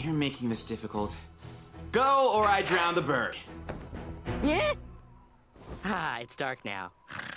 You're making this difficult. Go, or I drown the bird. Yeah? Ah, it's dark now.